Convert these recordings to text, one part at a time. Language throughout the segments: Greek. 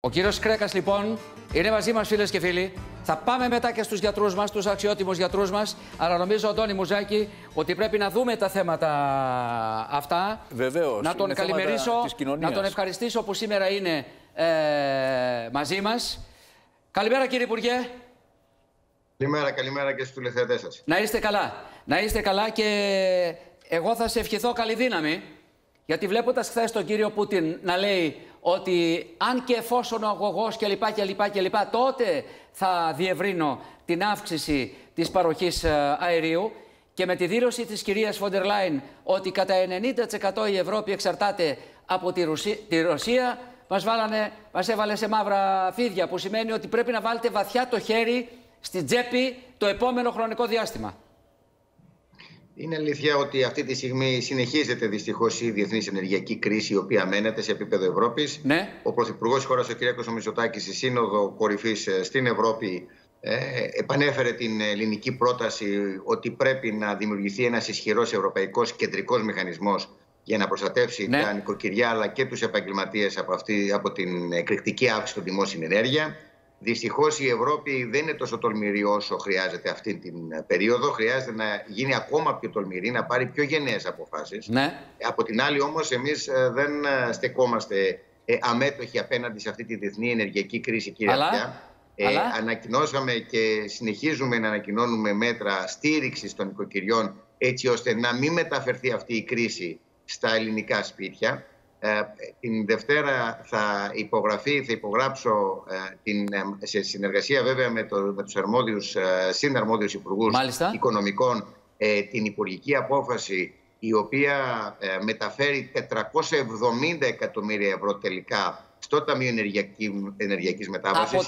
Ο κύριος Κρέκας λοιπόν είναι μαζί μας, φίλες και φίλοι. Θα πάμε μετά και στους γιατρούς μας, τους αξιότιμους γιατρούς μας. Αλλά νομίζω, Αντώνη Μουζάκη, ότι πρέπει να δούμε τα θέματα αυτά. Βεβαίως. Να τον καλημερίσω, να τον ευχαριστήσω που σήμερα είναι μαζί μας. Καλημέρα, κύριε Υπουργέ. Καλημέρα και στους τηλεθεατές σας. Να είστε καλά. Να είστε καλά και εγώ θα σε ευχηθώ καλή δύναμη. Γιατί βλέποντας χθες τον κύριο Πούτιν να λέει ότι αν και εφόσον ο αγωγός κλπ. Τότε θα διευρύνω την αύξηση της παροχής αερίου, και με τη δήλωση της κυρίας Φόντερ Λάιν ότι κατά 90% η Ευρώπη εξαρτάται από τη Ρωσία, μας έβαλε σε μαύρα φίδια, που σημαίνει ότι πρέπει να βάλετε βαθιά το χέρι στην τσέπη το επόμενο χρονικό διάστημα. Είναι αλήθεια ότι αυτή τη στιγμή συνεχίζεται δυστυχώς η διεθνής ενεργειακή κρίση, η οποία μένεται σε επίπεδο Ευρώπης. Ναι. Ο Πρωθυπουργός της χώρας, ο κ. Μητσοτάκης, στη Σύνοδο Κορυφής στην Ευρώπη, επανέφερε την ελληνική πρόταση ότι πρέπει να δημιουργηθεί ένας ισχυρός ευρωπαϊκός κεντρικός μηχανισμός για να προστατεύσει τα νοικοκυριά αλλά και τους επαγγελματίες από την εκρηκτική αύξηση των τιμών στην ενέργεια. Δυστυχώς η Ευρώπη δεν είναι τόσο τολμηρή όσο χρειάζεται αυτή την περίοδο. Χρειάζεται να γίνει ακόμα πιο τολμηρή, να πάρει πιο γενναίες αποφάσεις. Ναι. Από την άλλη όμως εμείς δεν στεκόμαστε αμέτωχοι απέναντι σε αυτή τη διεθνή ενεργειακή κρίση, κύριε Αυτιά. Ανακοινώσαμε και συνεχίζουμε να ανακοινώνουμε μέτρα στήριξης των νοικοκυριών, έτσι ώστε να μην μεταφερθεί αυτή η κρίση στα ελληνικά σπίτια. Την Δευτέρα θα υπογράψω σε συνεργασία βέβαια με τους συναρμόδιους υπουργούς οικονομικών την υπουργική απόφαση, η οποία μεταφέρει 470 εκατομμύρια ευρώ τελικά στο Ταμείο Ενεργειακής Μετάβασης.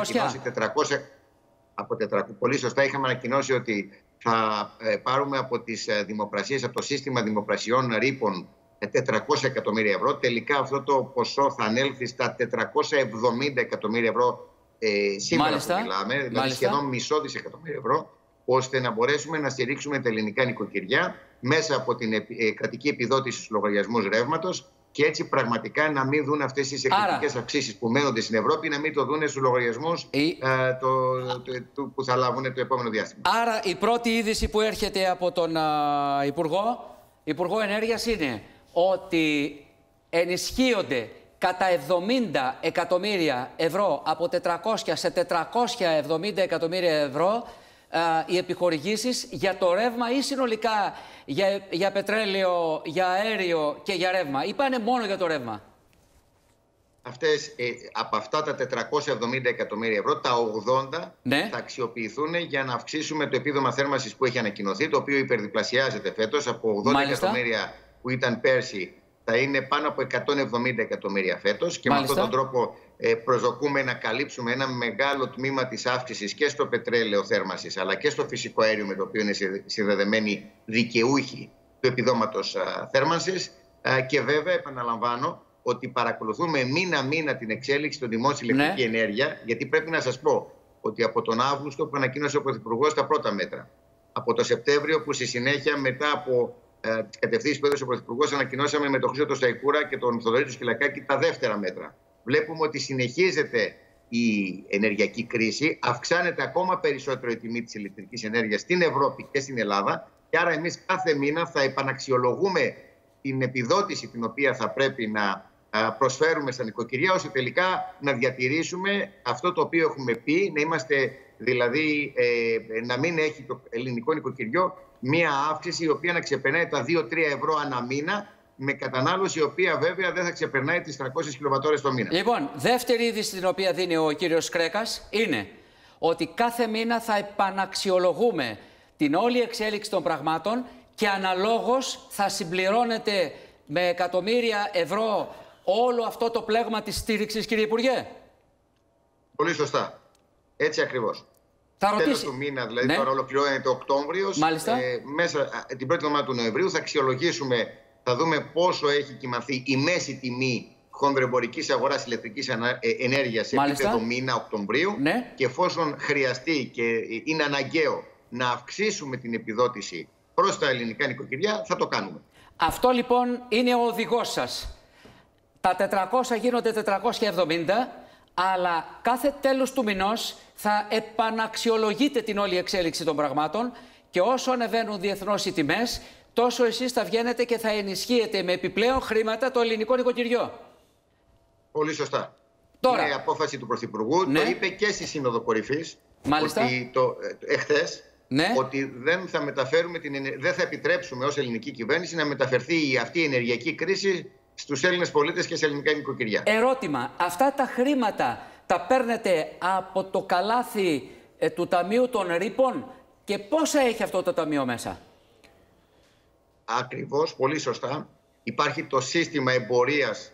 Πολύ σωστά είχαμε ανακοινώσει ότι θα πάρουμε από τις δημοπρασίες, από το σύστημα δημοπρασιών ρήπων, 400 εκατομμύρια ευρώ. Τελικά αυτό το ποσό θα ανέλθει στα 470 εκατομμύρια ευρώ σήμερα που μιλάμε, δηλαδή σχεδόν μισό δισεκατομμύριο ευρώ, ώστε να μπορέσουμε να στηρίξουμε τα ελληνικά νοικοκυριά μέσα από την κρατική επιδότηση στους λογαριασμούς ρεύματος, και έτσι πραγματικά να μην δουν αυτές τις εκρηκτικές αυξήσεις που μένονται στην Ευρώπη, να μην το δουν στους λογαριασμούς που θα λάβουν το επόμενο διάστημα. Άρα η πρώτη είδηση που έρχεται από τον Υπουργό Ενέργειας είναι ότι ενισχύονται κατά 70 εκατομμύρια ευρώ, από 400 σε 470 εκατομμύρια ευρώ, οι επιχορηγήσεις για το ρεύμα, ή συνολικά για πετρέλαιο, για αέριο και για ρεύμα, ή πάνε μόνο για το ρεύμα? Από αυτά τα 470 εκατομμύρια ευρώ, τα 80 θα αξιοποιηθούν για να αυξήσουμε το επίδομα θέρμανσης που έχει ανακοινωθεί, το οποίο υπερδιπλασιάζεται φέτος. Από 80 εκατομμύρια που ήταν πέρσι θα είναι πάνω από 170 εκατομμύρια φέτος, και με αυτόν τον τρόπο προσδοκούμε να καλύψουμε ένα μεγάλο τμήμα της αύξησης και στο πετρέλαιο θέρμανσης αλλά και στο φυσικό αέριο, με το οποίο είναι συνδεδεμένοι δικαιούχοι του επιδόματος θέρμανσης. Και βέβαια επαναλαμβάνω ότι παρακολουθούμε μήνα-μήνα την εξέλιξη των τιμών στην ηλεκτρική ενέργεια, γιατί πρέπει να σας πω ότι από τον Αύγουστο που ανακοίνωσε ο Πρωθυπουργός τα πρώτα μέτρα, από το Σεπτέμβριο που στη συνέχεια μετά από τις κατευθύνσεις που έδωσε ο Πρωθυπουργός ανακοινώσαμε με τον Χρήστο το Σταϊκούρα και τον Θοδωρή του Σκυλακάκη τα δεύτερα μέτρα. Βλέπουμε ότι συνεχίζεται η ενεργειακή κρίση, αυξάνεται ακόμα περισσότερο η τιμή της ηλεκτρικής ενέργειας στην Ευρώπη και στην Ελλάδα, και άρα εμείς κάθε μήνα θα επαναξιολογούμε την επιδότηση την οποία θα πρέπει να προσφέρουμε στα νοικοκυριά, ώστε τελικά να διατηρήσουμε αυτό το οποίο έχουμε πει, να είμαστε δηλαδή να μην έχει το ελληνικό νοικοκυριό μία αύξηση η οποία να ξεπερνάει τα 2-3 ευρώ ανά μήνα, με κατανάλωση η οποία βέβαια δεν θα ξεπερνάει τις 300 κιλοβατώρες το μήνα. Λοιπόν, δεύτερη είδηση την οποία δίνει ο κύριος Κρέκας είναι ότι κάθε μήνα θα επαναξιολογούμε την όλη εξέλιξη των πραγμάτων και αναλόγως θα συμπληρώνεται με εκατομμύρια ευρώ όλο αυτό το πλέγμα της στήριξης, κύριε Υπουργέ. Πολύ σωστά. Έτσι ακριβώς. Τέλος του μήνα, δηλαδή τώρα ολοκληρώνεται ο Οκτώβριος. Μέσα την πρώτη εβδομάδα του Νοεμβρίου θα αξιολογήσουμε, θα δούμε πόσο έχει κυμανθεί η μέση τιμή χονδροεμπορικής αγοράς ηλεκτρικής ενέργειας σε επίπεδο μήνα Οκτωβρίου, και εφόσον χρειαστεί και είναι αναγκαίο να αυξήσουμε την επιδότηση προς τα ελληνικά νοικοκυριά, θα το κάνουμε. Αυτό λοιπόν είναι ο οδηγός σας. Τα 400 γίνονται 470, αλλά κάθε τέλος του μηνός θα επαναξιολογείτε την όλη εξέλιξη των πραγμάτων και όσο ανεβαίνουν διεθνώς οι τιμές, τόσο εσείς θα βγαίνετε και θα ενισχύετε με επιπλέον χρήματα το ελληνικό νοικοκυριό. Πολύ σωστά. Τώρα, είναι η απόφαση του Πρωθυπουργού, ναι. Το είπε και στη Σύνοδο Κορυφής, Μάλιστα. ότι εχθές, ναι. ότι δεν θα επιτρέψουμε ως ελληνική κυβέρνηση να μεταφερθεί αυτή η ενεργειακή κρίση στους Έλληνες πολίτες και σε ελληνικά νοικοκυριά. Ερώτημα, αυτά τα χρήματα τα παίρνετε από το καλάθι του Ταμείου των Ρήπων και πόσα έχει αυτό το ταμείο μέσα? Ακριβώς, πολύ σωστά. Υπάρχει το σύστημα εμπορίας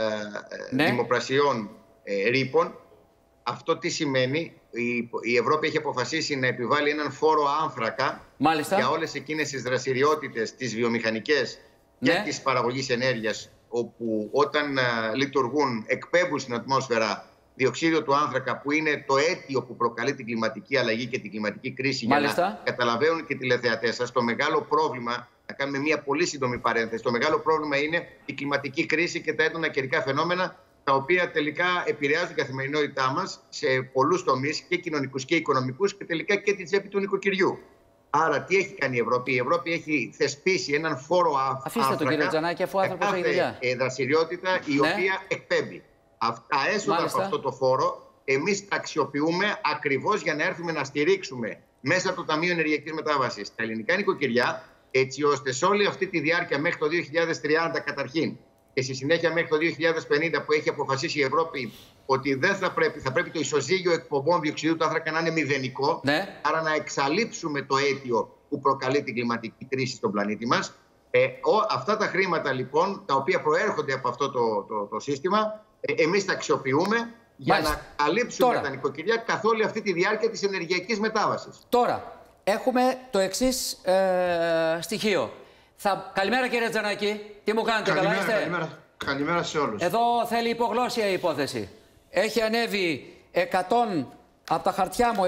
δημοπρασιών ρήπων. Αυτό τι σημαίνει? Η Ευρώπη έχει αποφασίσει να επιβάλλει έναν φόρο άνθρακα. Μάλιστα. Για όλες εκείνες τις δραστηριότητες, τις βιομηχανικές και της παραγωγής ενέργειας, όπου όταν λειτουργούν εκπέμπουν στην ατμόσφαιρα διοξείδιο του άνθρακα, που είναι το αίτιο που προκαλεί την κλιματική αλλαγή και την κλιματική κρίση. Μάλιστα. Για να καταλαβαίνουν και οι τηλεθεατές σας, το μεγάλο πρόβλημα, να κάνουμε μια πολύ σύντομη παρένθεση, το μεγάλο πρόβλημα είναι η κλιματική κρίση και τα έντονα καιρικά φαινόμενα, τα οποία τελικά επηρεάζουν την καθημερινότητά μας σε πολλούς τομείς, και κοινωνικούς και οικονομικούς, και τελικά και την τσέπη του νοικοκυριού. Άρα, τι έχει κάνει η Ευρώπη? Η Ευρώπη έχει θεσπίσει έναν φόρο άνθρακα. Αφήστε τον κύριο Τζανάκη, αφού ο άνθρωπος έχει δουλειά. Δραστηριότητα η οποία εκπέμπει. Τα έσοδα από αυτό το φόρο εμείς τα αξιοποιούμε ακριβώς για να έρθουμε να στηρίξουμε μέσα από το Ταμείο Ενεργειακής Μετάβασης τα ελληνικά νοικοκυριά, έτσι ώστε σε όλη αυτή τη διάρκεια μέχρι το 2030 καταρχήν και στη συνέχεια μέχρι το 2050, που έχει αποφασίσει η Ευρώπη ότι θα πρέπει το ισοζύγιο εκπομπών διοξιδίου του άνθρακα να είναι μηδενικό, ναι. Άρα να εξαλείψουμε το αίτιο που προκαλεί την κλιματική κρίση στον πλανήτη μας. Αυτά τα χρήματα λοιπόν, τα οποία προέρχονται από αυτό το σύστημα, εμείς τα αξιοποιούμε για να καλύψουμε τα νοικοκυριά καθ' όλη αυτή τη διάρκεια της ενεργειακής μετάβασης. Τώρα, έχουμε το εξής στοιχείο. Καλημέρα κύριε Τζανάκη, τι μου κάνετε, καλά είστε? Καλημέρα σε όλους. Εδώ θέλει υπογλώσσια η υπόθεση. Έχει ανέβει 100, από τα χαρτιά μου,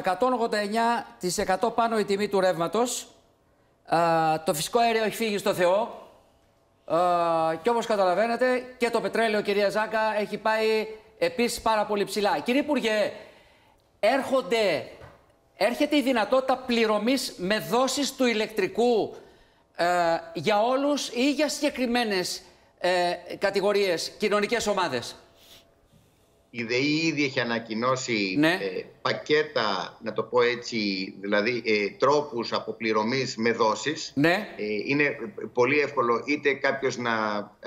189% πάνω η τιμή του ρεύματος. Το φυσικό αέριο έχει φύγει στο Θεό. Και όπως καταλαβαίνετε και το πετρέλαιο, κυρία Ζάκα, έχει πάει επίσης πάρα πολύ ψηλά. Κύριε Υπουργέ, έρχεται η δυνατότητα πληρωμής με δόσεις του ηλεκτρικού για όλους ή για συγκεκριμένες κατηγορίες, κοινωνικές ομάδες? Η ΔΕΗ ήδη έχει ανακοινώσει πακέτα, να το πω έτσι, δηλαδή τρόπους αποπληρωμής με δόσεις. Ναι. Είναι πολύ εύκολο είτε κάποιος να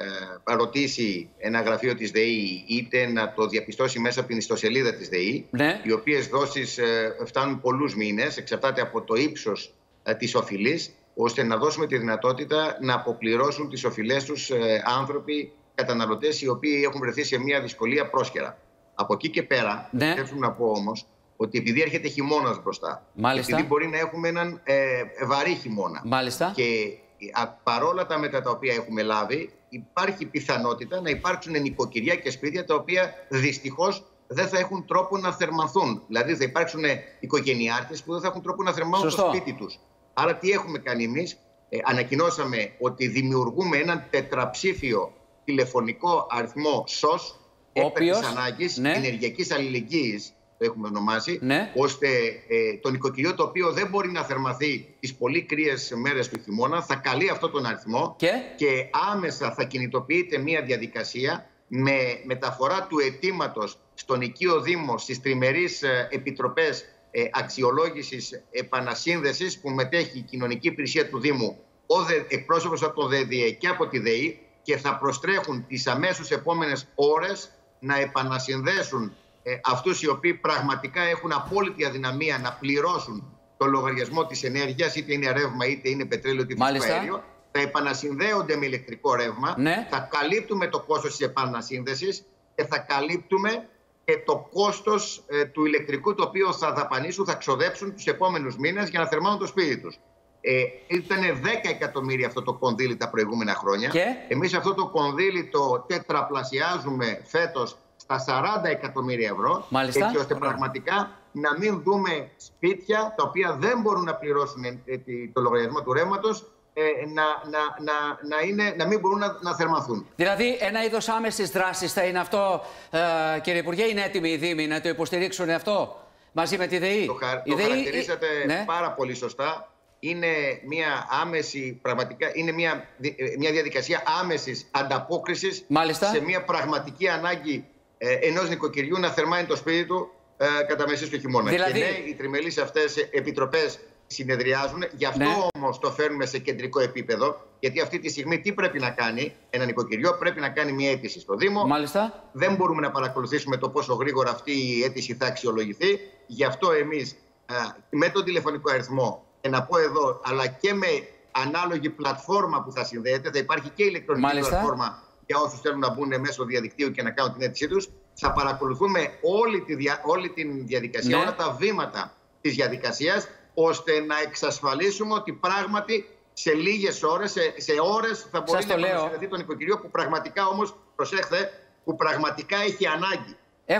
ρωτήσει ένα γραφείο της ΔΕΗ, είτε να το διαπιστώσει μέσα από την ιστοσελίδα της ΔΕΗ, ναι. Οι οποίες δόσεις φτάνουν πολλούς μήνες, εξαρτάται από το ύψος της οφειλής, ώστε να δώσουμε τη δυνατότητα να αποπληρώσουν τις οφειλές τους άνθρωποι, καταναλωτές, οι οποίοι έχουν βρεθεί σε μια δυσκολία πρόσχερα. Από εκεί και πέρα, θέλω να πω όμως ότι επειδή έρχεται χειμώνας μπροστά, επειδή μπορεί να έχουμε έναν βαρύ χειμώνα, και παρόλα τα μέτρα τα οποία έχουμε λάβει, υπάρχει πιθανότητα να υπάρξουν νοικοκυριά και σπίτια τα οποία δυστυχώς δεν θα έχουν τρόπο να θερμανθούν. Δηλαδή θα υπάρξουν οικογενειάρχες που δεν θα έχουν τρόπο να θερμάνουν το σπίτι τους. Άρα τι έχουμε κάνει εμείς? Ανακοινώσαμε ότι δημιουργούμε έναν τετραψήφιο τηλεφωνικό αριθμό SOS, έκτακτης ανάγκης, ενεργειακής αλληλεγγύης, το έχουμε ονομάσει, ώστε το νοικοκυριό το οποίο δεν μπορεί να θερμαθεί τις πολύ κρύες μέρες του χειμώνα θα καλεί αυτό τον αριθμό και άμεσα θα κινητοποιείται μια διαδικασία με μεταφορά του αιτήματος στον οικείο Δήμο, στις τριμερείς επιτροπές αξιολόγησης επανασύνδεσης που μετέχει η κοινωνική υπηρεσία του Δήμου, εκπρόσωπος από το ΔΕΔΙΕ και από τη ΔΕΗ, και θα προστρέχουν τις αμέσως επόμενες ώρες να επανασυνδέσουν αυτούς οι οποίοι πραγματικά έχουν απόλυτη αδυναμία να πληρώσουν το λογαριασμό της ενέργειας, είτε είναι ρεύμα, είτε είναι πετρέλαιο, είτε φυσικό αέριο. Θα επανασυνδέονται με ηλεκτρικό ρεύμα, θα καλύπτουμε το κόστος της επανασύνδεσης και θα καλύπτουμε και το κόστος του ηλεκτρικού το οποίο θα δαπανίσουν, θα ξοδέψουν τους επόμενους μήνες για να θερμάνουν το σπίτι τους. Ήταν 10 εκατομμύρια αυτό το κονδύλι τα προηγούμενα χρόνια. Εμείς αυτό το κονδύλι το τετραπλασιάζουμε φέτος στα 40 εκατομμύρια ευρώ. Έτσι ώστε πραγματικά να μην δούμε σπίτια τα οποία δεν μπορούν να πληρώσουν το λογαριασμό του ρεύματος να μην μπορούν να θερμαθούν. Δηλαδή, ένα είδος άμεσης δράσης θα είναι αυτό, κύριε Υπουργέ, είναι έτοιμοι οι Δήμοι να το υποστηρίξουν αυτό μαζί με τη ΔΕΗ? Το χαρακτηρίσατε πάρα πολύ σωστά. Είναι μια άμεση, πραγματικά, είναι μια διαδικασία άμεσης ανταπόκρισης σε μια πραγματική ανάγκη ενός νοικοκυριού να θερμάνει το σπίτι του κατά μεσής του χειμώνα. Δηλαδή... Και ναι, οι τριμελείς αυτές επιτροπές συνεδριάζουν. Γι' αυτό όμως το φέρνουμε σε κεντρικό επίπεδο. Γιατί αυτή τη στιγμή τι πρέπει να κάνει ένα νοικοκυριό? Πρέπει να κάνει μια αίτηση στο Δήμο. Μάλιστα. Δεν μπορούμε να παρακολουθήσουμε το πόσο γρήγορα αυτή η αίτηση θα αξιολογηθεί. Γι' αυτό εμείς με τον τηλεφωνικό αριθμό, να πω εδώ, αλλά και με ανάλογη πλατφόρμα που θα συνδέεται, θα υπάρχει και ηλεκτρονική πλατφόρμα για όσους θέλουν να μπουν μέσω διαδικτύου και να κάνουν την αίτησή τους. Θα παρακολουθούμε όλη τη διαδικασία, όλα τα βήματα της διαδικασίας, ώστε να εξασφαλίσουμε ότι πράγματι σε λίγες ώρες, σε ώρες θα μπορεί να συνδεθεί το νοικοκυριό που πραγματικά όμως, προσέχτε, που πραγματικά έχει ανάγκη.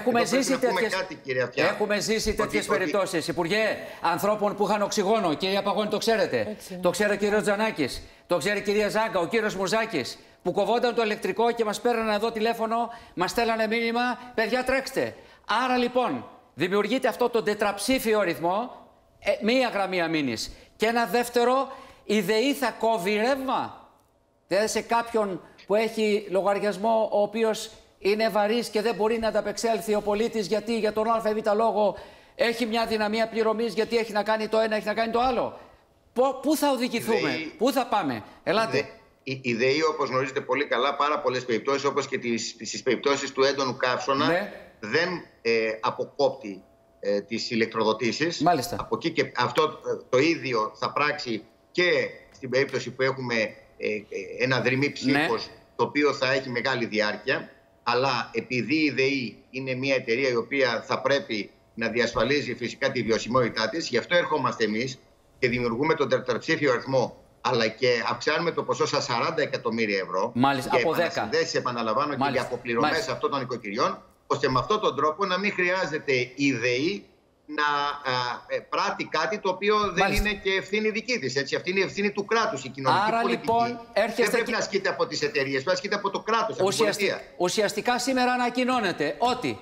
Έχουμε ζήσει τέτοιες περιπτώσεις, Υπουργέ, ανθρώπων που είχαν οξυγόνο. Κυρία Παγώνη, το ξέρετε. Έτσι. Το ξέρει ο κύριος Τζανάκης. Το ξέρει η κυρία Ζάγκα, ο κύριος Μουρζάκης. Που κοβόταν το ηλεκτρικό και μας παίρνανε εδώ τηλέφωνο, μας στέλνανε μήνυμα, παιδιά τρέξτε. Άρα λοιπόν δημιουργείται αυτό το τετραψήφιο ρυθμό, μία γραμμή αμήνης. Και ένα δεύτερο, η ΔΕΗ θα κόβει ρεύμα. Δηλαδή σε κάποιον που έχει λογαριασμό ο οποίος είναι βαρύς και δεν μπορεί να ανταπεξέλθει ο πολίτης γιατί για τον ΑΒ λόγο έχει μια δυναμία πληρωμής, γιατί έχει να κάνει το ένα, έχει να κάνει το άλλο. Πού θα οδηγηθούμε, πού θα πάμε? Ελάτε. Η ΔΕΗ, όπως γνωρίζετε πολύ καλά, πάρα πολλές περιπτώσεις, όπως και στις περιπτώσεις του έντονου καύσωνα, δεν αποκόπτει τις ηλεκτροδοτήσεις. Μάλιστα. Από εκεί και αυτό το ίδιο θα πράξει και στην περίπτωση που έχουμε ένα δρυμή ψύχος, το οποίο θα έχει μεγάλη διάρκεια. Αλλά επειδή η ΔΕΗ είναι μια εταιρεία η οποία θα πρέπει να διασφαλίζει φυσικά τη βιωσιμότητά της, γι' αυτό ερχόμαστε εμείς και δημιουργούμε τον τετραψήφιο αριθμό, αλλά και αυξάνουμε το ποσό στα 40 εκατομμύρια ευρώ. Μάλιστα, για από 10. επανασυνδέσεις, επαναλαμβάνω, και για αποπληρωμές αυτών των νοικοκυριών, ώστε με αυτόν τον τρόπο να μην χρειάζεται η ΔΕΗ να πράττει κάτι το οποίο δεν είναι και ευθύνη δική της. Έτσι. Αυτή είναι η ευθύνη του κράτους. Η κοινωνική πολιτική λοιπόν, δεν πρέπει να ασκείται από τις εταιρείες, πρέπει να ασκείται από το κράτος, από την πολιτεία. Ουσιαστικά σήμερα ανακοινώνεται ότι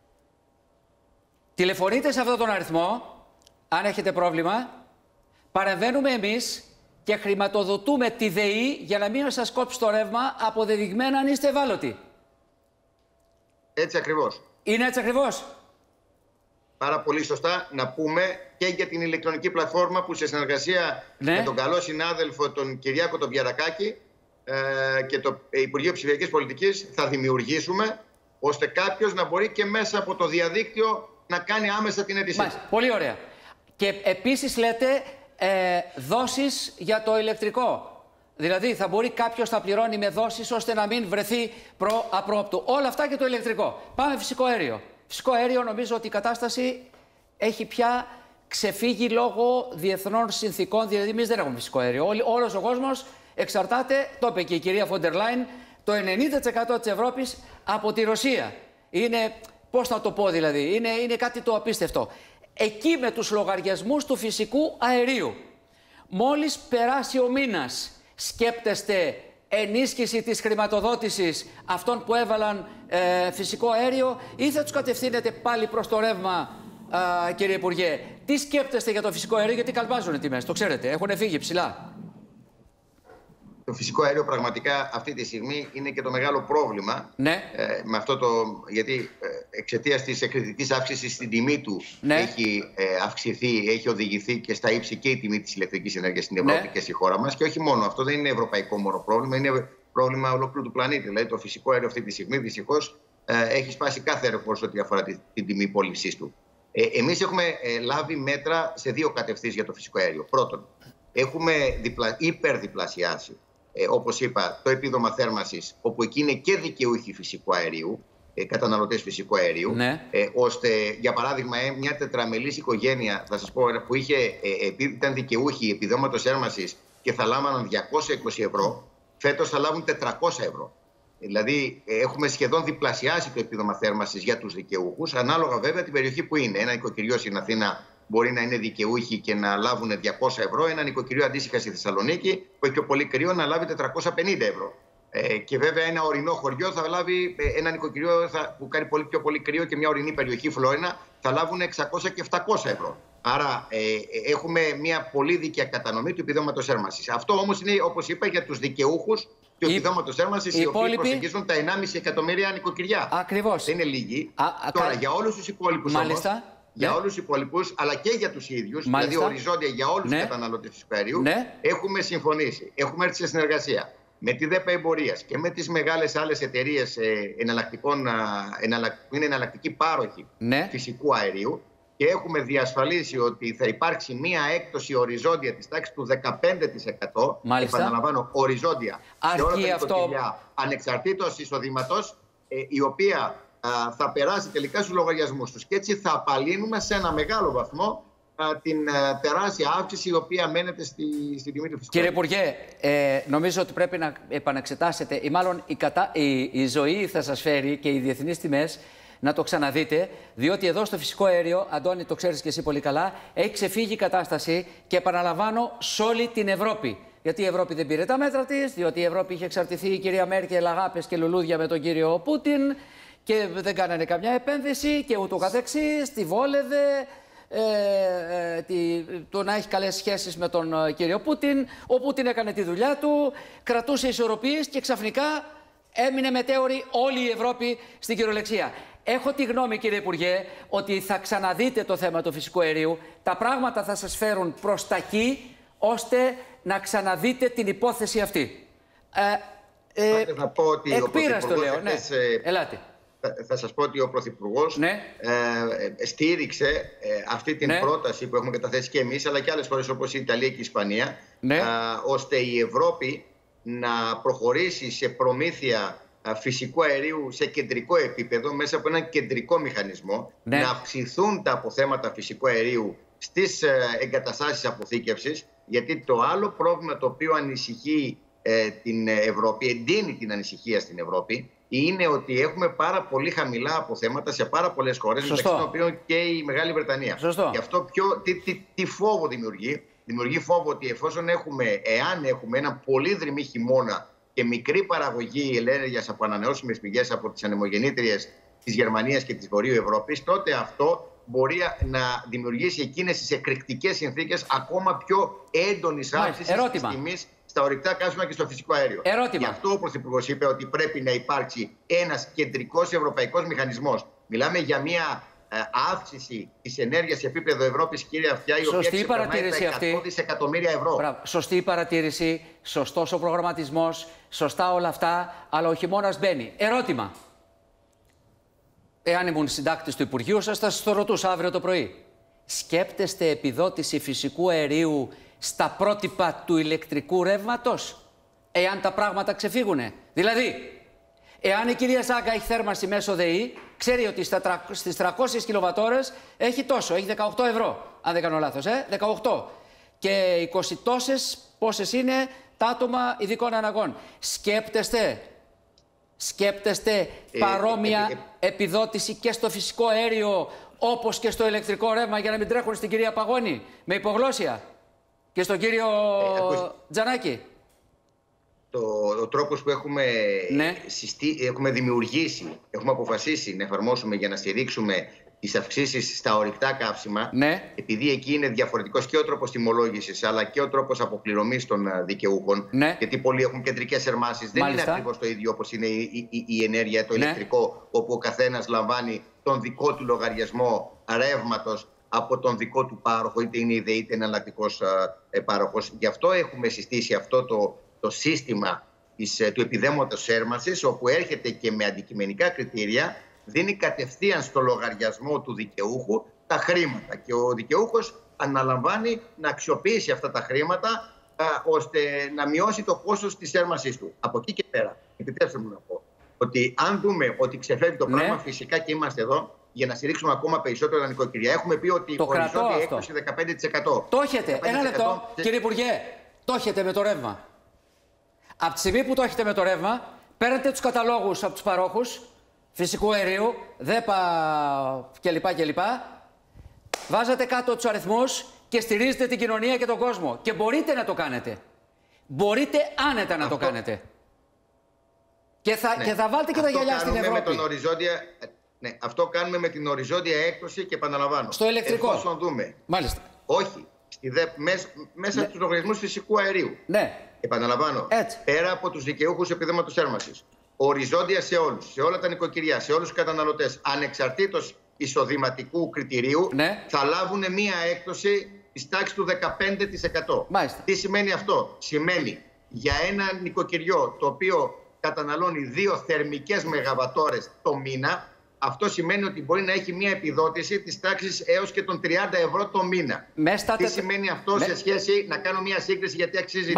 τηλεφωνείτε σε αυτόν τον αριθμό, αν έχετε πρόβλημα, παρεμβαίνουμε εμείς και χρηματοδοτούμε τη ΔΕΗ για να μην σας κόψει το ρεύμα, αποδεδειγμένα αν είστε ευάλωτοι. Έτσι ακριβώς. Είναι έτσι ακριβώς? Πάρα πολύ σωστά να πούμε και για την ηλεκτρονική πλατφόρμα που σε συνεργασία με τον καλό συνάδελφο τον Κυριάκο τον Πιερακάκη και το Υπουργείο Ψηφιακής Πολιτικής θα δημιουργήσουμε, ώστε κάποιος να μπορεί και μέσα από το διαδίκτυο να κάνει άμεσα την αίτησή του. Πολύ ωραία. Και επίσης λέτε δόσεις για το ηλεκτρικό. Δηλαδή θα μπορεί κάποιος να πληρώνει με δόσεις ώστε να μην βρεθεί απρόπτου. Όλα αυτά και το ηλεκτρικό. Πάμε φυσικό αέριο. Φυσικό αέριο, νομίζω ότι η κατάσταση έχει πια ξεφύγει λόγω διεθνών συνθήκων. Δηλαδή, εμείς δεν έχουμε φυσικό αέριο. Όλος ο κόσμος εξαρτάται, το είπε και η κυρία Φόντερ Λάιν, το 90% της Ευρώπης από τη Ρωσία. Είναι, πώς να το πω δηλαδή, είναι κάτι το απίστευτο. Εκεί με τους λογαριασμούς του φυσικού αερίου, μόλις περάσει ο μήνας, σκέπτεστε ενίσχυση της χρηματοδότησης αυτών που έβαλαν φυσικό αέριο, ή θα τους κατευθύνετε πάλι προς το ρεύμα, κύριε Υπουργέ? Τι σκέπτεστε για το φυσικό αέριο, γιατί καλπάζουν οι τιμές, το ξέρετε, έχουν φύγει ψηλά. Το φυσικό αέριο πραγματικά αυτή τη στιγμή είναι και το μεγάλο πρόβλημα. Με αυτό γιατί εξαιτίας της εκρηκτικής αύξησης στην τιμή του έχει αυξηθεί, έχει οδηγηθεί και στα ύψη και η τιμή της ηλεκτρικής ενέργειας στην Ευρώπη και στη χώρα μας. Και όχι μόνο, αυτό δεν είναι ευρωπαϊκό μόνο πρόβλημα, είναι πρόβλημα ολόκληρου του πλανήτη. Δηλαδή το φυσικό αέριο αυτή τη στιγμή δυστυχώς έχει σπάσει κάθε ρεκόρ ό,τι αφορά την τιμή πώλησής του. Εμείς έχουμε λάβει μέτρα σε δύο κατευθύνσεις για το φυσικό αέριο. Πρώτον, έχουμε υπερδιπλασιάσει, όπως είπα, το επίδομα θέρμανσης, όπου εκεί είναι και δικαιούχοι φυσικού αερίου, καταναλωτές φυσικού αερίου, ώστε, για παράδειγμα, μια τετραμελής οικογένεια, θα σας πω, που ήταν δικαιούχοι επιδόματος θέρμανσης και θα λάμβαναν 220 ευρώ, φέτος θα λάβουν 400 ευρώ. Δηλαδή, έχουμε σχεδόν διπλασιάσει το επίδομα θέρμανσης για τους δικαιούχους, ανάλογα βέβαια την περιοχή που είναι. Ένα οικοκυριό στην Αθήνα μπορεί να είναι δικαιούχοι και να λάβουν 200 ευρώ. Ένα νοικοκυριό αντίστοιχα στη Θεσσαλονίκη, που έχει πιο πολύ κρύο, να λάβει 450 ευρώ. Και βέβαια ένα ορεινό χωριό θα λάβει, ένα νοικοκυριό που κάνει πιο πολύ κρύο και μια ορεινή περιοχή, Φλόρινα, θα λάβουν 600 και 700 ευρώ. Άρα έχουμε μια πολύ δίκαια κατανομή του επιδόματος θέρμανσης. Αυτό όμως είναι, όπως είπα, για τους δικαιούχους του επιδόματος θέρμανσης, οι οποίοι προσεγγίζουν τα 1,5 εκατομμύρια νοικοκυριά. Ακριβώς. Δεν είναι λίγοι. Τώρα, για όλους τους υπόλοιπους όμως, για όλους τους υπόλοιπους, αλλά και για τους ίδιους, δηλαδή οριζόντια για όλους τους καταναλωτές του αερίου, έχουμε συμφωνήσει, έχουμε έρθει σε συνεργασία με τη ΔΕΠΑ Εμπορίας και με τις μεγάλες άλλες εταιρείες που είναι εναλλακτικοί πάροχοι φυσικού αερίου, και έχουμε διασφαλίσει ότι θα υπάρξει μία έκπτωση οριζόντια της τάξης του 15%. Επαναλαμβάνω, οριζόντια σε όλα τα νοικοκυριά, ανεξαρτήτως εισοδήματος, η οποία θα περάσει τελικά στους λογαριασμούς τους. Και έτσι θα απαλύνουμε σε ένα μεγάλο βαθμό την τεράστια αύξηση η οποία μένεται στην τιμή του φυσικού. Κύριε Υπουργέ, νομίζω ότι πρέπει να επαναξετάσετε, ή μάλλον η ζωή θα σας φέρει και οι διεθνείς τιμές να το ξαναδείτε, διότι εδώ στο φυσικό αέριο, Αντώνη, το ξέρεις και εσύ πολύ καλά, έχει ξεφύγει η κατάσταση και επαναλαμβάνω σε όλη την Ευρώπη. Γιατί η Ευρώπη δεν πήρε τα μέτρα της, διότι η Ευρώπη είχε εξαρτηθεί η κυρία Μέρκελ αγάπες και λουλούδια με τον κύριο Πούτιν και δεν κάνανε καμιά επένδυση και ούτω καθεξής, τη βόλευε το να έχει καλές σχέσεις με τον κύριο Πούτιν. Ο Πούτιν έκανε τη δουλειά του, κρατούσε ισορροπίες και ξαφνικά έμεινε μετέωρη όλη η Ευρώπη στην κυριολεξία. Έχω τη γνώμη, κύριε Υπουργέ, ότι θα ξαναδείτε το θέμα του φυσικού αερίου. Τα πράγματα θα σας φέρουν προς τα εκεί, ώστε να ξαναδείτε την υπόθεση αυτή. Θα πω ότι εκπείρας το λέω. Ναι. Ελάτε. Θα σας πω ότι ο Πρωθυπουργός στήριξε αυτή την πρόταση που έχουμε καταθέσει και εμείς, αλλά και άλλες χώρες όπως η Ιταλία και η Ισπανία, ώστε η Ευρώπη να προχωρήσει σε προμήθεια φυσικού αερίου σε κεντρικό επίπεδο μέσα από έναν κεντρικό μηχανισμό, να αυξηθούν τα αποθέματα φυσικού αερίου στις εγκαταστάσεις αποθήκευσης, γιατί το άλλο πρόβλημα το οποίο ανησυχεί την Ευρώπη, εντείνει την ανησυχία στην Ευρώπη, είναι ότι έχουμε πάρα πολύ χαμηλά αποθέματα σε πάρα πολλές χώρες, μεταξύ των οποίων και η Μεγάλη Βρετανία. Γι' αυτό τι φόβο δημιουργεί? Δημιουργεί φόβο ότι εάν έχουμε ένα πολύ δρυμή χειμώνα και μικρή παραγωγή ενέργειας από ανανεώσιμες πηγές από τις ανεμογεννήτριες της Γερμανίας και της Βορείου Ευρώπης, τότε αυτό μπορεί να δημιουργήσει εκείνες τις εκρηκτικές συνθήκες ακόμα πιο έντονης αύξησης της τιμής στα ορυκτά καύσιμα και στο φυσικό αέριο. Γι' αυτό ο Πρωθυπουργός είπε ότι πρέπει να υπάρξει ένας κεντρικός ευρωπαϊκός μηχανισμός. Μιλάμε για μια αύξηση της ενέργειας σε επίπεδο Ευρώπης, κύριε Αυτιά, η οποία ξεπερνάει τα 100 δισεκατομμύρια ευρώ. Σωστή η παρατήρηση, σωστός ο προγραμματισμός, σωστά όλα αυτά, αλλά ο χειμώνας μπαίνει. Ερώτημα. Εάν ήμουν συντάκτης του Υπουργείου σας, θα σας το ρωτούσα αύριο το πρωί. Σκέπτεστε επιδότηση φυσικού αερίου στα πρότυπα του ηλεκτρικού ρεύματος, εάν τα πράγματα ξεφύγουνε? Δηλαδή, εάν η κυρία Ζάγκα έχει θέρμανση μέσω ΔΕΗ, ξέρει ότι στις 300 κιλοβατόρες έχει τόσο, έχει 18 ευρώ, αν δεν κάνω λάθος, 18. Και 20 τόσες, πόσες είναι τα άτομα ειδικών αναγκών. Σκέπτεστε παρόμοια επιδότηση και στο φυσικό αέριο, όπως και στο ηλεκτρικό ρεύμα, για να μην τρέχουν στην κυρία Παγώνη με υπογλώσσια και στον κύριο Τζανάκη? Ο τρόπος που έχουμε δημιουργήσει, έχουμε αποφασίσει να εφαρμόσουμε για να στηρίξουμε τις αυξήσεις στα ορυκτά καύσιμα, επειδή εκεί είναι διαφορετικός και ο τρόπος τιμολόγησης αλλά και ο τρόπος αποπληρωμής των δικαιούχων, γιατί πολλοί έχουν κεντρικές θερμάνσεις, δεν είναι ακριβώς το ίδιο όπως είναι η ενέργεια, το ηλεκτρικό, όπου ο καθένας λαμβάνει τον δικό του λογαριασμό ρεύματος από τον δικό του πάροχο, είτε είναι είτε εναλλακτικός πάροχος. Γι' αυτό έχουμε συστήσει αυτό το σύστημα του επιδόματος θέρμανσης, όπου έρχεται και με αντικειμενικά κριτήρια, δίνει κατευθείαν στο λογαριασμό του δικαιούχου τα χρήματα. Και ο δικαιούχος αναλαμβάνει να αξιοποιήσει αυτά τα χρήματα ώστε να μειώσει το κόστος της θέρμανσής του. Από εκεί και πέρα, επιτρέψτε μου να πω ότι αν δούμε ότι ξεφεύγει το πράγμα, φυσικά και είμαστε εδώ για να στηρίξουμε ακόμα περισσότερο τα νοικοκυριά. Έχουμε πει ότι οριζόντια έκπτωση 15%. Το έχετε. Ένα λεπτό, κύριε Υπουργέ, το έχετε με το ρεύμα. Από τη στιγμή που το έχετε με το ρεύμα, παίρνετε τους καταλόγους από τους παρόχους φυσικού αερίου, ΔΕΠΑ κλπ. Βάζατε κάτω τους αριθμούς και στηρίζετε την κοινωνία και τον κόσμο. Και μπορείτε να το κάνετε. Μπορείτε άνετα να το κάνετε. Και θα βάλετε και τα γυαλιά στην Ευρώπη. Με τον οριζόντια, αυτό κάνουμε με την οριζόντια έκπτωση και επαναλαμβάνω. Στο ηλεκτρικό. Εφόσον δούμε. Μάλιστα. Όχι. Μέσα στους λογαριασμούς φυσικού αερίου. Ναι. Επαναλαμβάνω. Έτσι. Πέρα από τους δικαιούχους επιδόματος θέρμανσης. Οριζόντια σε όλους. Σε όλα τα νοικοκυριά. Σε όλους τους καταναλωτές. Ανεξαρτήτως εισοδηματικού κριτηρίου. Ναι. Θα λάβουν μία έκπτωση της τάξης του 15%. Μάλιστα. Τι σημαίνει αυτό? Σημαίνει για ένα νοικοκυριό το οποίο καταναλώνει 2 θερμικές μεγαβατόρες το μήνα, αυτό σημαίνει ότι μπορεί να έχει μια επιδότηση της τάξης έως και των 30 ευρώ το μήνα. Τι σημαίνει αυτό σε σχέση, να κάνω μια σύγκριση γιατί αξίζει,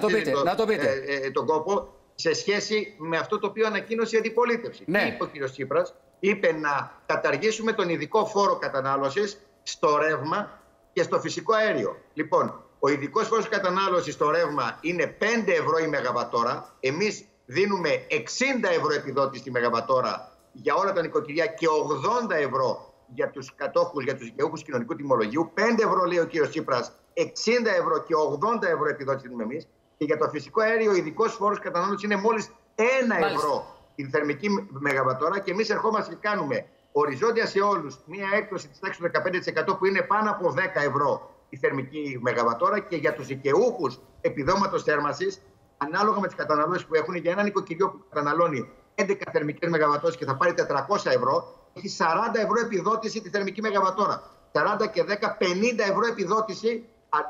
τον κόπο, σε σχέση με αυτό το οποίο ανακοίνωσε η αντιπολίτευση. Ναι. Τι είπε ο κ. Τσίπρας? Είπε να καταργήσουμε τον ειδικό φόρο κατανάλωσης στο ρεύμα και στο φυσικό αέριο. Λοιπόν, ο ειδικός φόρος κατανάλωσης στο ρεύμα είναι 5 ευρώ η μεγαβατόρα. Εμείς δίνουμε 60 ευρώ επιδότηση τη μεγαβατόρα για όλα τα νοικοκυριά και 80 ευρώ για τους κατόχους, για τους δικαιούχους κοινωνικού τιμολογίου. 5 ευρώ λέει ο κ. Τσίπρας, 60 ευρώ και 80 ευρώ επιδότηση δίνουμε εμείς. Και για το φυσικό αέριο ο ειδικός φόρος κατανάλωσης είναι μόλις 1 ευρώ η θερμική μεγαβατόρα και εμείς ερχόμαστε και κάνουμε οριζόντια σε όλους μία έκπτωση της τάξης του 15% που είναι πάνω από 10 ευρώ η θερμική μεγαβατόρα και για τους δικαιούχους επιδόματος θέρμανσης, ανάλογα με τις καταναλώσεις που έχουν, για ένα νοικοκυριό που καταναλώνει 11 θερμικές μεγαβατόρες και θα πάρει 400 ευρώ, έχει 40 ευρώ επιδότηση τη θερμική μεγαβατόρα. 40 και 10, 50 ευρώ επιδότηση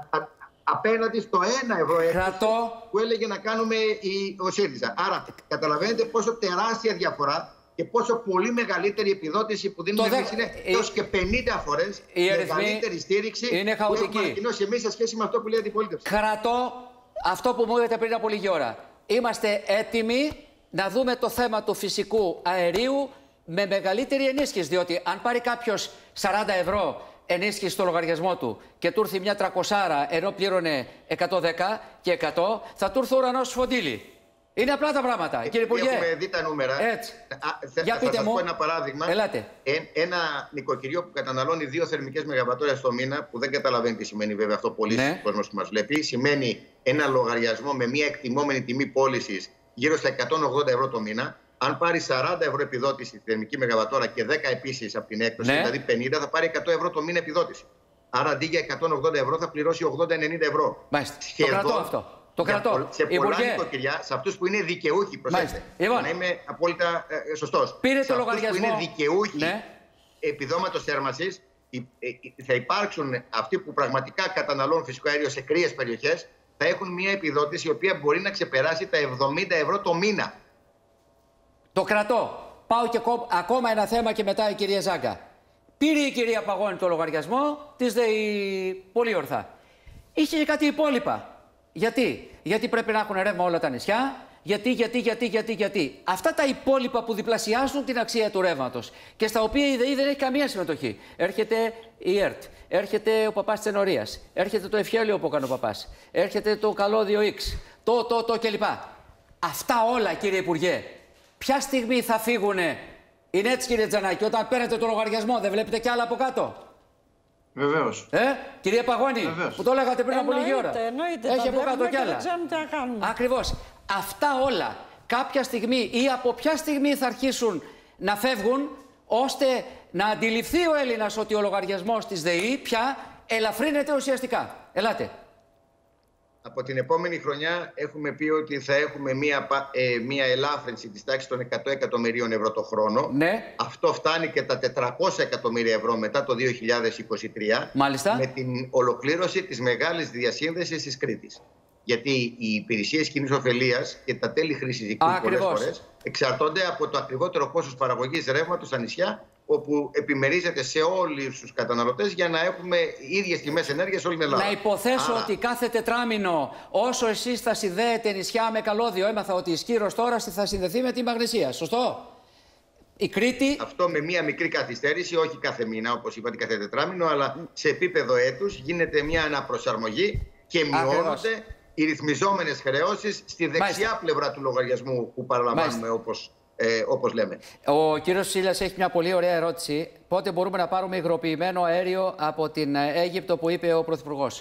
απέναντι στο 1 ευρώ που έλεγε να κάνουμε ο ΣΥΡΙΖΑ. Άρα καταλαβαίνετε πόσο τεράστια διαφορά και πόσο πολύ μεγαλύτερη επιδότηση που δίνουμε εμείς είναι έως και 50 φορές μεγαλύτερη στήριξη είναι που έχουμε ανακοινώσει εμείς σε σχέση με αυτό που λέει η αντιπολίτευση. Κρατώ αυτό που μου είπατε πριν από λίγη ώρα. Είμαστε έτοιμοι να δούμε το θέμα του φυσικού αερίου με μεγαλύτερη ενίσχυση. Διότι αν πάρει κάποιος 40 ευρώ ενίσχυση στο λογαριασμό του και του έρθει μια 300 ενώ πλήρωνε 110 και 100, θα του έρθει ο ουρανός σφοντήλι. Είναι απλά τα πράγματα, κύριε Υπουργέ. Έχουμε δει τα νούμερα. Έτσι. Θα σας πω ένα παράδειγμα. Ελάτε. Ένα νοικοκυριό που καταναλώνει 2 θερμικές μεγαβατόρες το μήνα, που δεν καταλαβαίνει τι σημαίνει βέβαια αυτό πολύ ο κόσμος που μας βλέπει, σημαίνει ένα λογαριασμό με μια εκτιμόμενη τιμή πώλησης γύρω στα 180 ευρώ το μήνα. Αν πάρει 40 ευρώ επιδότηση τη θερμική μεγαβατόρα και 10 επίσης από την έκπτωση, δηλαδή 50, θα πάρει 100 ευρώ το μήνα επιδότηση. Άρα αντί για 180 ευρώ θα πληρώσει 80-90 ευρώ. Μάλιστα. Το κρατώ αυτό. Το κρατώ. Σε πολλά νοικοκυριά, σε αυτούς που είναι δικαιούχοι, προσέξτε, να είμαι απόλυτα σωστός. Πήρε σε το λογαριασμό. Που είναι δικαιούχοι επιδόματος θέρμανσης, θα υπάρξουν αυτοί που πραγματικά καταναλώνουν φυσικό αέριο σε κρύες περιοχές, θα έχουν μια επιδότηση η οποία μπορεί να ξεπεράσει τα 70 ευρώ το μήνα. Το κρατώ. Πάω και ακόμα ένα θέμα και μετά η κυρία Ζάγκα. Πήρε η κυρία Παγώνη το λογαριασμό, της ΔΕΗ πολύ ορθά. Είχε και κάτι υπόλοιπα. Γιατί πρέπει να έχουν ρεύμα όλα τα νησιά, γιατί. Αυτά τα υπόλοιπα που διπλασιάζουν την αξία του ρεύματος και στα οποία η ΔΕΗ δεν έχει καμία συμμετοχή. Έρχεται η ΕΡΤ, έρχεται ο παπάς της ενορίας, έρχεται το ευχέλιο που έκανε ο παπάς, έρχεται το καλώδιο X, το κλπ. Αυτά όλα, κύριε Υπουργέ, ποια στιγμή θα φύγουνε? Είναι έτσι, κύριε Τζανάκη, όταν παίρνετε το λογαριασμό, δεν βλέπετε κι άλλα από κάτω? Βεβαίως. Κυρία Παγώνη, που το λέγατε πριν από λίγη ώρα. Έχει από κάτω κι άλλα. Ακριβώς. Αυτά όλα κάποια στιγμή ή από ποια στιγμή θα αρχίσουν να φεύγουν, ώστε να αντιληφθεί ο Έλληνας ότι ο λογαριασμός της ΔΕΗ πια ελαφρύνεται ουσιαστικά? Ελάτε. Από την επόμενη χρονιά έχουμε πει ότι θα έχουμε μία ελάφρυνση της τάξης των 100 εκατομμυρίων ευρώ το χρόνο. Ναι. Αυτό φτάνει και τα 400 εκατομμύρια ευρώ μετά το 2023. Μάλιστα. Με την ολοκλήρωση της μεγάλης διασύνδεσης της Κρήτης. Γιατί οι υπηρεσίες κοινής ωφελίας και τα τέλη χρήσης δικτύου πολλές φορές εξαρτώνται από το ακριβότερο κόστος παραγωγής ρεύματος στα νησιά, όπου επιμερίζεται σε όλους τους καταναλωτές για να έχουμε ίδιες τιμές ενέργειας σε όλη την Ελλάδα. Να υποθέσω ότι κάθε τετράμινο, όσο εσείς θα συνδέετε νησιά με καλώδιο, έμαθα ότι η Σκύρος τώρα θα συνδεθεί με τη Μαγνησία. Σωστό? Η Κρήτη... Αυτό με μία μικρή καθυστέρηση, όχι κάθε μήνα όπως είπατε κάθε τετράμινο, αλλά σε επίπεδο έτους γίνεται μια αναπροσαρμογή και μειώνονται οι ρυθμιζόμενες χρεώσεις στη δεξιά πλευρά του λογαριασμού που παραλαμβάνουμε, όπως όπως λέμε. Ο κύριος Σίλιας έχει μια πολύ ωραία ερώτηση. Πότε μπορούμε να πάρουμε υγροποιημένο αέριο από την Αίγυπτο που είπε ο Πρωθυπουργός?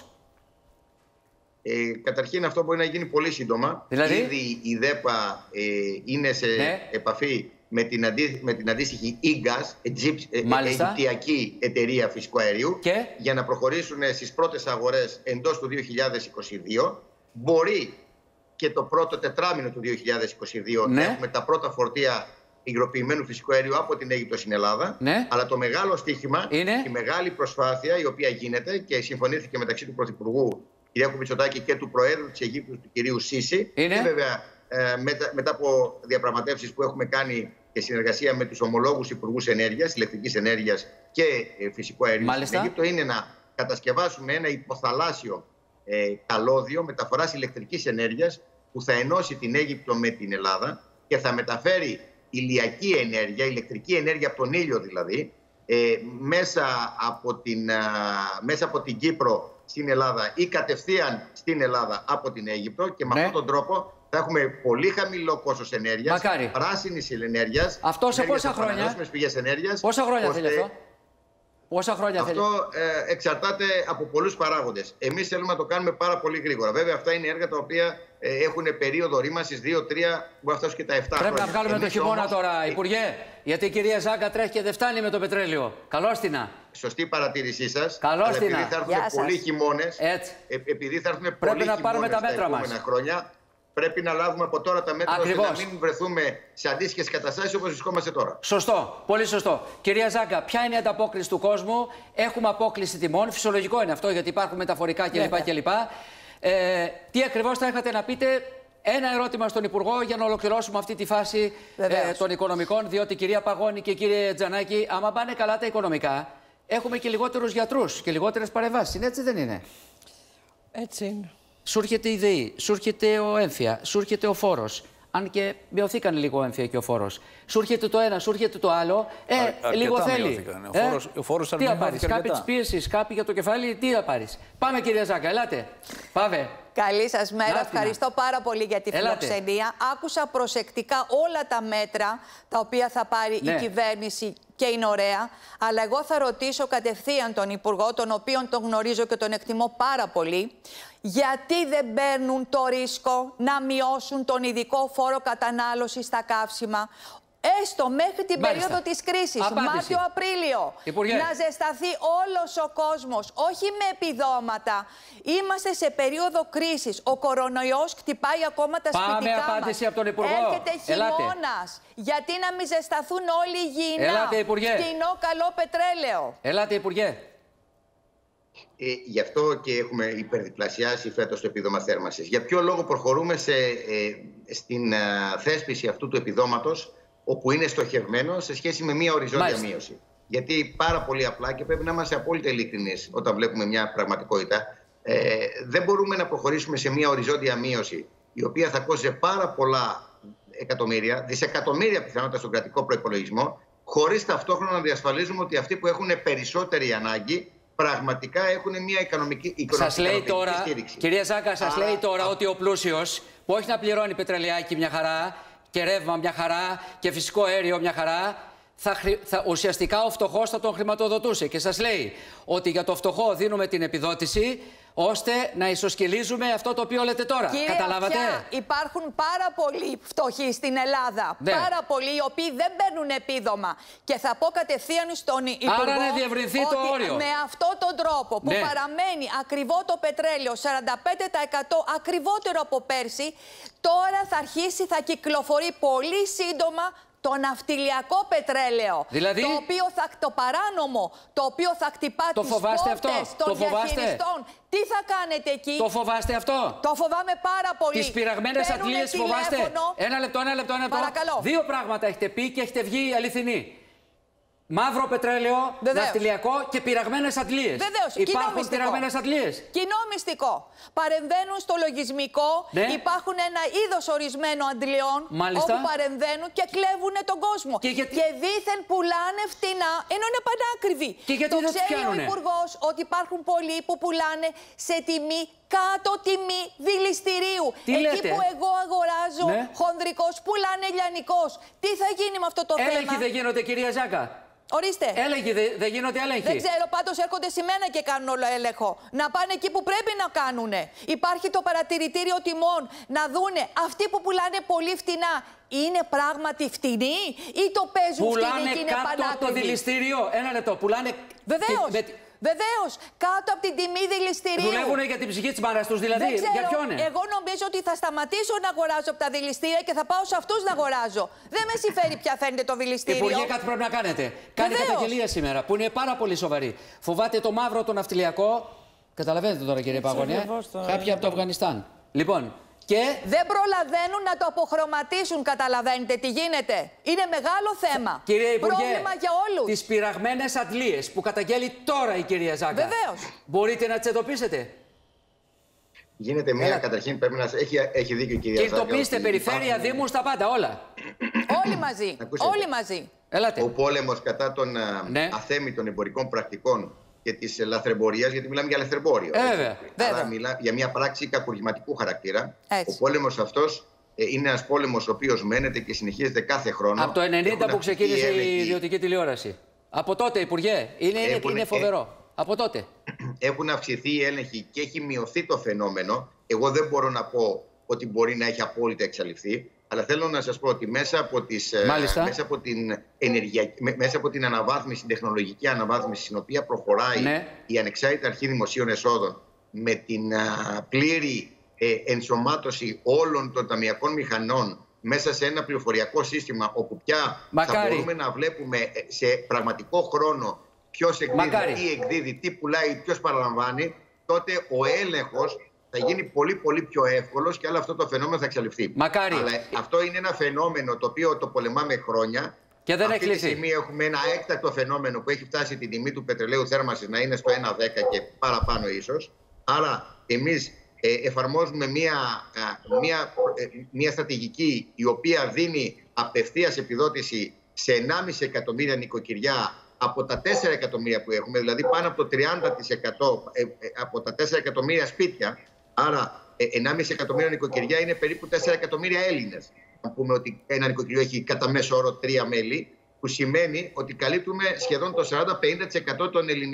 Καταρχήν αυτό μπορεί να γίνει πολύ σύντομα. Δηλαδή? Ήδη η ΔΕΠΑ είναι σε επαφή με την αντίστοιχη EGAS, Αιγυπτιακή Εταιρεία Φυσικού Αερίου, για να προχωρήσουν στις πρώτες αγορές εντός του 2022. Μπορεί και το πρώτο τετράμινο του 2022 να έχουμε τα πρώτα φορτία υγροποιημένου φυσικού αερίου από την Αίγυπτο στην Ελλάδα. Αλλά το μεγάλο στοίχημα, η μεγάλη προσπάθεια η οποία γίνεται και συμφωνήθηκε μεταξύ του Πρωθυπουργού κ. Μητσοτάκη και του Προέδρου της Αιγύπτου, του κ. Σίση, και βέβαια μετά από διαπραγματεύσεις που έχουμε κάνει και συνεργασία με τους ομολόγους υπουργούς ενέργειας, ηλεκτρικής ενέργειας και φυσικού αερίου στην Αίγυπτο, είναι να κατασκευάσουμε ένα υποθαλάσσιο καλώδιο μεταφοράς ηλεκτρικής ενέργειας που θα ενώσει την Αίγυπτο με την Ελλάδα και θα μεταφέρει ηλιακή ενέργεια, ηλεκτρική ενέργεια από τον ήλιο δηλαδή, μέσα από την Κύπρο στην Ελλάδα ή κατευθείαν στην Ελλάδα από την Αίγυπτο, και με αυτόν τον τρόπο θα έχουμε πολύ χαμηλό κόστος ενέργειας, πράσινης ενέργειας. Αυτό σε πόσα χρόνια? Πόσα χρόνια θέλει αυτό? Πόσα χρόνια θέλει? Αυτό εξαρτάται από πολλούς παράγοντες. Εμείς θέλουμε να το κάνουμε πάρα πολύ γρήγορα. Βέβαια, αυτά είναι έργα τα οποία έχουν περίοδο ρήμανσης 2-3, μπορεί να φτάσουν και τα 7 χρόνια. Πρέπει να βγάλουμε το χειμώνα τώρα, Υπουργέ. Γιατί η κυρία Ζάγκα τρέχει και δεν φτάνει με το πετρέλαιο. Καλώς την. Σωστή παρατήρησή σας. Καλώς την. Επειδή θα έρθουν πολλοί χειμώνες, πρέπει να πάρουμε τα μέτρα μας. Χρόνια, πρέπει να λάβουμε από τώρα τα μέτρα ώστε να μην βρεθούμε σε αντίστοιχες καταστάσεις όπως βρισκόμαστε τώρα. Σωστό, πολύ σωστό. Κυρία Ζάγκα, ποια είναι η ανταπόκριση του κόσμου? Έχουμε απόκλιση τιμών. Φυσιολογικό είναι αυτό, γιατί υπάρχουν μεταφορικά κλπ. Τι ακριβώς θα είχατε να πείτε? Ένα ερώτημα στον Υπουργό για να ολοκληρώσουμε αυτή τη φάση των οικονομικών, διότι κυρία Παγώνη και κύριε Τζανάκη, άμα πάνε καλά τα οικονομικά, έχουμε και λιγότερους γιατρούς και λιγότερες παρεμβάσεις. Είναι έτσι, δεν είναι? Έτσι είναι. Σου έρχεται η ΔΕΗ, σου έρχεται ο έμφυα, σου έρχεται ο φόρος. Αν και μειωθήκαν λίγο ο έμφυα και ο φόρος. Σου έρχεται το ένα, σου έρχεται το άλλο. Λίγο θέλει. Ο φόρος τι θα πάρεις? Κάποιοι της πίεσης, κάποιοι για το κεφάλι, τι θα πάρεις? Πάμε, κυρία Ζάγκα, ελάτε. Πάμε. Καλή σας μέρα. Ευχαριστώ πάρα πολύ για τη φιλοξενία. Άκουσα προσεκτικά όλα τα μέτρα τα οποία θα πάρει η κυβέρνηση και είναι ωραία. Αλλά εγώ θα ρωτήσω κατευθείαν τον Υπουργό, τον οποίον τον γνωρίζω και τον εκτιμώ πάρα πολύ, γιατί δεν παίρνουν το ρίσκο να μειώσουν τον ειδικό φόρο κατανάλωσης στα καύσιμα, έστω μέχρι την περίοδο της κρίσης, Μάρτιο-Απρίλιο, να ζεσταθεί όλος ο κόσμος, όχι με επιδόματα. Είμαστε σε περίοδο κρίσης. Ο κορονοϊός χτυπάει ακόμα τα σπιτικά μας. Από τον Υπουργό. Έρχεται χειμώνας. Γιατί να μην ζεσταθούν όλοι υγιεινά? Φτηνό, καλό πετρέλαιο. Ελάτε, Υπουργέ. Γι' αυτό και έχουμε υπερδιπλασιάσει φέτος το επίδομα θέρμανσης. Για ποιο λόγο προχωρούμε στην θέσπιση αυτού του επιδόματος, όπου είναι στοχευμένο σε σχέση με μια οριζόντια μείωση? Γιατί πάρα πολύ απλά, και πρέπει να είμαστε απόλυτα ειλικρινείς όταν βλέπουμε μια πραγματικότητα, δεν μπορούμε να προχωρήσουμε σε μια οριζόντια μείωση η οποία θα κόστιζε πάρα πολλά εκατομμύρια, δισεκατομμύρια πιθανότητα στον κρατικό προϋπολογισμό, χωρίς ταυτόχρονα να διασφαλίζουμε ότι αυτοί που έχουν περισσότερη ανάγκη πραγματικά έχουν μια οικονομική στήριξη. Κυρία Ζάγκα, σας λέει τώρα ότι ο πλούσιος, που όχι να πληρώνει πετρελαιάκι μια χαρά και ρεύμα μια χαρά και φυσικό αέριο μια χαρά, ουσιαστικά ο φτωχός θα τον χρηματοδοτούσε. Και σας λέει ότι για το φτωχό δίνουμε την επιδότηση, ώστε να ισοσκελίζουμε αυτό το οποίο λέτε τώρα. Καταλάβατε? Υπάρχουν πάρα πολλοί φτωχοί στην Ελλάδα. Πάρα πολλοί οι οποίοι δεν παίρνουν επίδομα. Και θα πω κατευθείαν στον Υπουργό. Άρα να διευρυνθεί το όριο. Με αυτόν τον τρόπο που παραμένει ακριβό το πετρέλαιο, 45% ακριβότερο από πέρσι, τώρα θα αρχίσει, θα κυκλοφορεί πολύ σύντομα το ναυτιλιακό πετρέλαιο, δηλαδή, το παράνομο, το οποίο θα χτυπά τις πόρτες των διαχειριστών. Τι θα κάνετε εκεί? Το φοβάστε αυτό? Το φοβάμαι πάρα πολύ. Τις πειραγμένες αντλίες φοβάστε? Ένα λεπτό. Παρακαλώ. Δύο πράγματα έχετε πει και έχετε βγει αληθινοί. Μαύρο πετρέλαιο, ναυτιλιακό και πειραγμένες αντλίες. Βεβαίως. Υπάρχουν πειραγμένες αντλίες. Κοινό μυστικό. Παρεμβαίνουν στο λογισμικό. Υπάρχουν ένα είδος ορισμένο αντλιών όπου παρεμβαίνουν και κλέβουν τον κόσμο. Και δήθεν πουλάνε φτηνά, ενώ είναι πανάκριβοι. Και γιατί το ξέρει ο Υπουργός ακριβώς ότι υπάρχουν πολλοί που πουλάνε σε τιμή κάτω τιμή δηληστηρίου. Εκεί που εγώ αγοράζω χονδρικός, πουλάνε λιανικός. Τι θα γίνει με αυτό το θέμα? Έλεγχοι δεν γίνονται, κυρία Ζάκα? Ορίστε. Έλεγχοι δεν γίνονται έλεγχοι? Δεν ξέρω, πάντως έρχονται σε μένα και κάνουν όλο έλεγχο. Να πάνε εκεί που πρέπει να κάνουνε. Υπάρχει το παρατηρητήριο τιμών. Να δούνε αυτοί που πουλάνε πολύ φτηνά είναι πράγματι φτηνοί ή το παίζουν φτηνοί και είναι πανάκριβοι? Πουλάνε κάτω από το δηληστήριο. Ένα λεπτό. Πουλάνε. Βεβαίως. Βεβαίως, κάτω από την τιμή δηληστηρίου. Δουλεύουν για την ψυχή της μάνας τους, δηλαδή. Δεν ξέρω. Για ποιον? Εγώ νομίζω ότι θα σταματήσω να αγοράζω από τα δηληστήρια και θα πάω σε αυτούς να αγοράζω. Δεν με συμφέρει ποια φαίνεται το δηληστήριο. Υπουργέ, κάτι πρέπει να κάνετε. Κάνει καταγγελία σήμερα που είναι πάρα πολύ σοβαρή. Φοβάται το μαύρο, το ναυτιλιακό. Καταλαβαίνετε τώρα, κύριε Παγωνία. Κάποιοι από το Αφγανιστάν. Λοιπόν. Και... δεν προλαβαίνουν να το αποχρωματίσουν, καταλαβαίνετε τι γίνεται. Είναι μεγάλο θέμα. Κύριε Υπουργέ, πρόβλημα για όλους. Τις πειραγμένες αντλίες που καταγγέλει τώρα η κυρία Ζάκα. Βεβαίως. Μπορείτε να τις εντοπίσετε? Γίνεται μία, καταρχήν πρέπει να... Έχει δίκιο η κυρία Ζάκα. Και εντοπίστε περιφέρεια, δήμους, τα πάντα, όλα. Όλοι μαζί. Όλοι μαζί. Ελάτε. Ο πόλεμος κατά των αθέμητων εμπορικών πρακτικών και της λαθρεμπορίας, γιατί μιλάμε για λαθρεμπόριο. Άρα μιλάμε για μια πράξη κακουργηματικού χαρακτήρα. Ο πόλεμος αυτός είναι ένας πόλεμος ο οποίος μένεται και συνεχίζεται κάθε χρόνο. Από το 1990 που ξεκίνησε η ιδιωτική τηλεόραση. Από τότε, Υπουργέ, είναι φοβερό. Από τότε. Έχουν αυξηθεί οι έλεγχοι και έχει μειωθεί το φαινόμενο. Εγώ δεν μπορώ να πω ότι μπορεί να έχει απόλυτα εξαλειφθεί. Αλλά θέλω να σας πω ότι μέσα από την αναβάθμιση, την τεχνολογική αναβάθμιση στην οποία προχωράει η Ανεξάρτητη Αρχή Δημοσίων Εσόδων με την πλήρη ενσωμάτωση όλων των ταμειακών μηχανών μέσα σε ένα πληροφοριακό σύστημα όπου πια θα μπορούμε να βλέπουμε σε πραγματικό χρόνο ποιος εκδίδει, τι εκδίδει, τι πουλάει, ποιος παραλαμβάνει, τότε ο έλεγχος θα γίνει πολύ πιο εύκολος και άλλο αυτό το φαινόμενο θα εξαλειφθεί. Μακάρι. Αλλά αυτό είναι ένα φαινόμενο το οποίο το πολεμάμε χρόνια. Και δεν αυτή τη στιγμή έχουμε ένα έκτακτο φαινόμενο που έχει φτάσει την τιμή του πετρελαίου θέρμανσης να είναι στο 1,10 και παραπάνω ίσως. Άρα εμείς εφαρμόζουμε μια στρατηγική η οποία δίνει απευθείας επιδότηση σε 1,5 εκατομμύρια νοικοκυριά από τα 4 εκατομμύρια που έχουμε, δηλαδή πάνω από το 30% από τα 4 εκατομμύρια σπίτια. Άρα 1,5 εκατομμύριο νοικοκυριά είναι περίπου 4 εκατομμύρια Έλληνες. Να πούμε ότι ένα νοικοκυριό έχει κατά μέσο όρο 3 μέλη, που σημαίνει ότι καλύπτουμε σχεδόν το 40-50%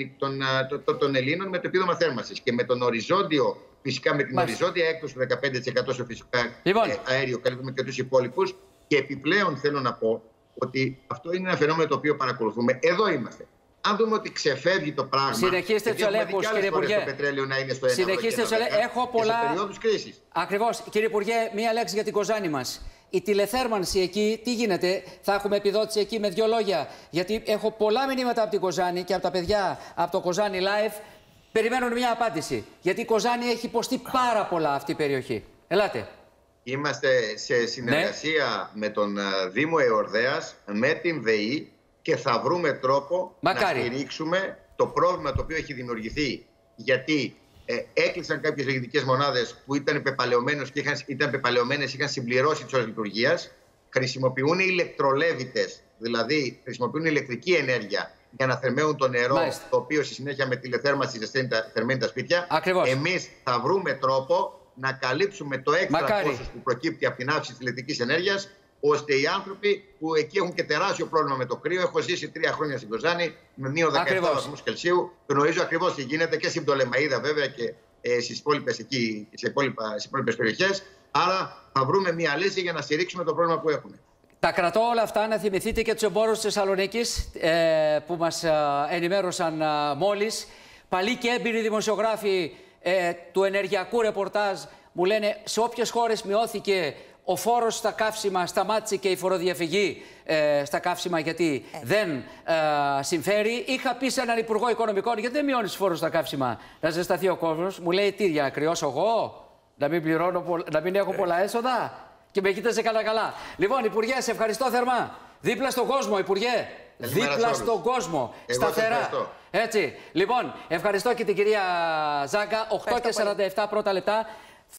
των Ελλήνων με το επίδομα θέρμανσης. Και με τον οριζόντιο, φυσικά με την οριζόντια έκπτωση του 15% στο φυσικό αέριο, καλύπτουμε και τους υπόλοιπους. Και επιπλέον θέλω να πω ότι αυτό είναι ένα φαινόμενο το οποίο παρακολουθούμε. Εδώ είμαστε. Αν δούμε ότι ξεφεύγει το πράγμα. Συνεχίστε τους ελέγχους, κύριε Υπουργέ. Το πετρέλαιο να είναι στο 1,10. Συνεχίστε τους ελέγχους. Έχω πολλά. Σε περίοδους κρίσης. Ακριβώς. Κύριε Υπουργέ, μία λέξη για την Κοζάνη μας. Η τηλεθέρμανση εκεί, τι γίνεται? Θα έχουμε επιδότηση εκεί με 2 λόγια? Γιατί έχω πολλά μηνύματα από την Κοζάνη και από τα παιδιά από το Κοζάνη Live. Περιμένουν μια απάντηση. Γιατί η Κοζάνη έχει υποστεί πάρα πολλά αυτή η περιοχή. Ελάτε. Είμαστε σε συνεργασία με τον Δήμο Εορδαίας, με την ΔΕΗ και θα βρούμε τρόπο να στηρίξουμε το πρόβλημα το οποίο έχει δημιουργηθεί. Γιατί έκλεισαν κάποιες λειτουργικές μονάδες που ήταν πεπαλαιωμένες, είχαν συμπληρώσει τις ώρες λειτουργίας. Χρησιμοποιούν ηλεκτρολέβητες, δηλαδή χρησιμοποιούν ηλεκτρική ενέργεια για να θερμαίνουν το νερό, το οποίο στη συνέχεια με τηλεθέρμανση θερμαίνει τα σπίτια. Εμείς θα βρούμε τρόπο να καλύψουμε το έξτρα κόστος που προκύπτει από την αύξηση της ηλεκτρικής ενέργειας, ώστε οι άνθρωποι που εκεί έχουν και τεράστιο πρόβλημα με το κρύο. Έχω ζήσει 3 χρόνια στην Κοζάνη με μείον 17 βαθμούς Κελσίου. Γνωρίζω ακριβώς τι γίνεται και στην Πτολεμαΐδα βέβαια και στις υπόλοιπες περιοχές. Άρα θα βρούμε μια λύση για να στηρίξουμε το πρόβλημα που έχουμε. Τα κρατώ όλα αυτά. Να θυμηθείτε και τους εμπόρους της Θεσσαλονίκης που μας ενημέρωσαν μόλις. Παλιοί και έμπειροι δημοσιογράφοι του ενεργειακού ρεπορτάζ μου λένε σε όποιες χώρες μειώθηκε ο φόρος στα καύσιμα, σταμάτησε και η φοροδιαφυγή στα καύσιμα γιατί δεν συμφέρει. Είχα πει σε έναν Υπουργό Οικονομικών, γιατί δεν μειώνεις φόρους στα καύσιμα, να ζεσταθεί ο κόσμος. Μου λέει τι, για να κρυώσω εγώ, να μην έχω πολλά έσοδα? Και με κοίταζε καλά. Λοιπόν, Υπουργέ, σε ευχαριστώ θερμά. Δίπλα στον κόσμο, Υπουργέ. Δίπλα στον κόσμο. Σταθερά. Έτσι. Λοιπόν, ευχαριστώ και την κυρία Ζάκα. 8:47 πρώτα λεπτά.